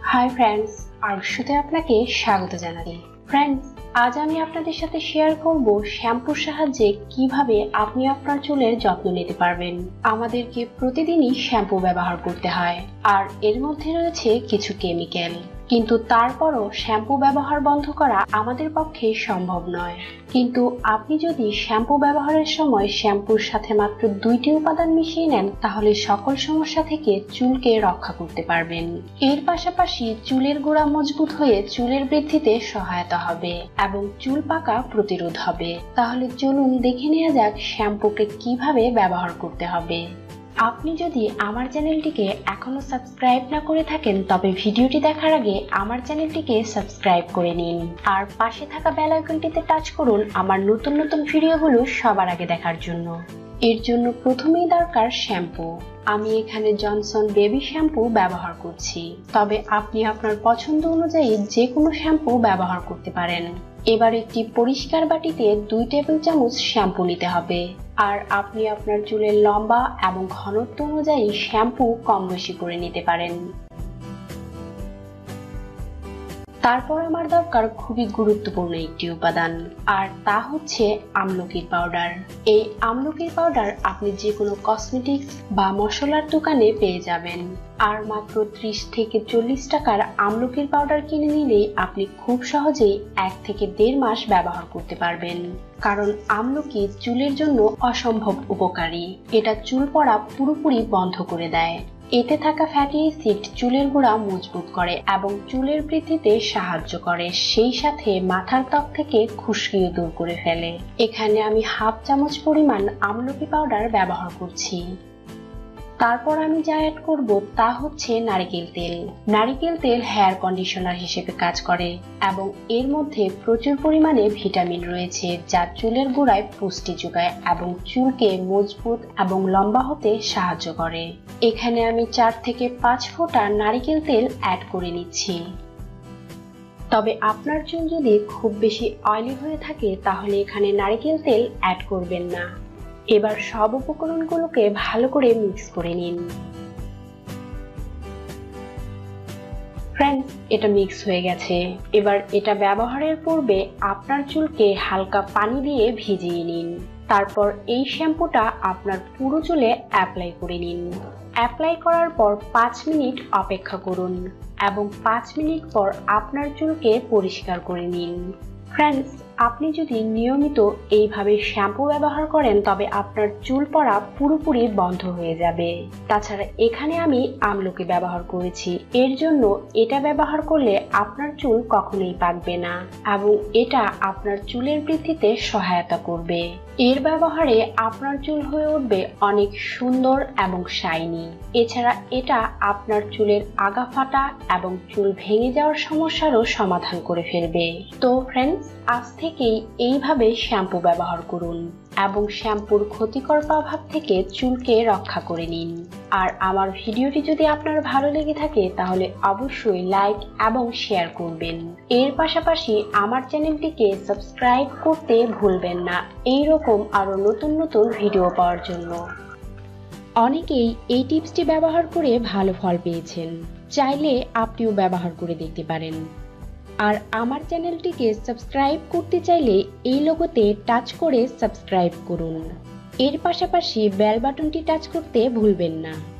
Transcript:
Hi friends, আরশুতে আপনাকে স্বাগত জানাই। ফ্রেন্ডস, আজ আমি আপনাদের সাথে শেয়ার করব শ্যাম্পুর সাহায্যে কিভাবে আপনি আপনার চুলের যত্ন নিতে পারবেন। আমাদেরকে প্রতিদিনই শ্যাম্পু ব্যবহার করতে হয়, আর এর মধ্যে রয়েছে কিছু কেমিক্যাল, কিন্তু তারপরও শ্যাম্পু ব্যবহার বন্ধ করা আমাদের পক্ষে সম্ভব নয়। কিন্তু আপনি যদি শ্যাম্পু ব্যবহারের সময় শ্যাম্পুর সাথে মাত্র 2টি উপাদান মিশিয়ে নেন, তাহলে সকল সমস্যা থেকে চুলকে রক্ষা করতে পারবেন। এর পাশাপাশি চুলের গোড়া মজবুত হয়ে চুলের বৃদ্ধিতে সহায়তা হবে এবং চুল পাকা প্রতিরোধ হবে। তাহলে চলুন দেখে নেওয়া যাক শ্যাম্পুকে কিভাবে ব্যবহার করতে হবে। আপনি যদি আমার চ্যানেলটিকে এখনো সাবস্ক্রাইব না করে থাকেন, তবে ভিডিওটি দেখার আগে আমার চ্যানেলটিকে সাবস্ক্রাইব করে নিন আর পাশে থাকা বেল আইকনটিতে টাচ করুন আমার নতুন নতুন ভিডিওগুলো সবার আগে দেখার জন্য। এর জন্য প্রথমেই দরকার শ্যাম্পু। আমি এখানে জনসন বেবি শ্যাম্পু ব্যবহার করছি, তবে আপনি আপনার পছন্দ অনুযায়ী যে কোনো শ্যাম্পু ব্যবহার করতে পারেন। এবার একটি পরিষ্কার বাটিতে 2 টেবিল চামচ শ্যাম্পু নিতে হবে, আর আপনি আপনার চুলের লম্বা এবং ঘনত্ব অনুযায়ী শ্যাম্পু কম বেশি করে নিতে পারেন। তারপর আমার দরকার খুবই গুরুত্বপূর্ণ একটি উপাদান, আর তা হচ্ছে আমলকির পাউডার। এই আমলকির পাউডার আপনি যে কোনো কসমেটিক্স বা মশলার দোকানে পেয়ে যাবেন, আর মাত্র 30 থেকে 40 টাকার আমলকির পাউডার কিনে নিলেই আপনি খুব সহজেই 1 থেকে 1.5 মাস ব্যবহার করতে পারবেন। কারণ আমলকি চুলের জন্য অসম্ভব উপকারী। এটা চুল পড়া পুরোপুরি বন্ধ করে দেয়। এতে থাকা ফ্যাটি অ্যাসিড চুলের গোড়া মজবুত করে এবং চুলের বৃদ্ধিতে সাহায্য করে, সেই সাথে মাথার ত্বক থেকে খুশকিও দূর করে ফেলে। এখানে আমি হাফ চামচ পরিমাণ আমলকি পাউডার ব্যবহার করছি। তারপর আমি যা অ্যাড করব তা হচ্ছে নারকেল তেল। নারকেল তেল হেয়ার কন্ডিশনার হিসেবে কাজ করে এবং এর মধ্যে প্রচুর পরিমাণে ভিটামিন রয়েছে, যা চুলের গোড়ায় পুষ্টি যোগায় এবং চুলকে মজবুত এবং লম্বা হতে সাহায্য করে। এখানে আমি 4 থেকে 5 ফোঁটা নারকেল তেল অ্যাড করে নিচ্ছি। তবে আপনার চুল যদি খুব বেশি অয়েলি হয়ে থাকে, তাহলে এখানে নারকেল তেল অ্যাড করবেন না। এবার সব উপকরণগুলোকে ভালো করে মিক্স করে নিন। ফ্রেন্ডস, এটা মিক্স হয়ে গেছে। এবার এটা ব্যবহারের পূর্বে আপনার চুলকে হালকা পানি দিয়ে ভিজিয়ে নিন। তারপর এই শ্যাম্পুটা আপনার পুরো চুলে অ্যাপ্লাই করে নিন। অ্যাপ্লাই করার পর 5 মিনিট অপেক্ষা করুন এবং 5 মিনিট পর আপনার চুলকে পরিষ্কার করে নিন। ফ্রেন্ডস, আপনি যদি নিয়মিত এইভাবে শ্যাম্পু ব্যবহার করেন, তবে আপনার চুল পড়া পুরোপুরি বন্ধ হয়ে যাবে। তাছাড়া এখানে আমি আমলকি ব্যবহার করেছি, এর জন্য এটা ব্যবহার করলে আপনার চুল কখনোই পাকবে না এবং এটা আপনার চুলের বৃদ্ধিতে সহায়তা করবে। এর ব্যবহারে আপনার চুল হয়ে উঠবে অনেক সুন্দর এবং শাইনি। এছাড়া এটা আপনার চুলের আগা ফাটা এবং চুল ভেঙে যাওয়ার সমস্যারও সমাধান করে ফেলবে। তো ফ্রেন্ডস, আজ থেকেই এইভাবে শ্যাম্পু ব্যবহার করুন এবং শ্যাম্পুর ক্ষতিকর প্রভাব থেকে চুলকে রক্ষা করে নিন। আর আমার ভিডিওটি যদি আপনার ভালো লেগে থাকে, তাহলে অবশ্যই লাইক এবং শেয়ার করবেন। এর পাশাপাশি আমার চ্যানেলটিকে সাবস্ক্রাইব করতে ভুলবেন না, এইরকম আরো নতুন নতুন ভিডিও পাওয়ার জন্য। অনেকেই এই টিপসটি ব্যবহার করে ভালো ফল পেয়েছেন, চাইলে আপনিও ব্যবহার করে দেখতে পারেন। আর আমার চ্যানেলটিকে সাবস্ক্রাইব করতে চাইলে এই লোগোতে টাচ করে সাবস্ক্রাইব করুন। এর পাশাপাশি বেল বাটনটি টাচ করতে ভুলবেন না।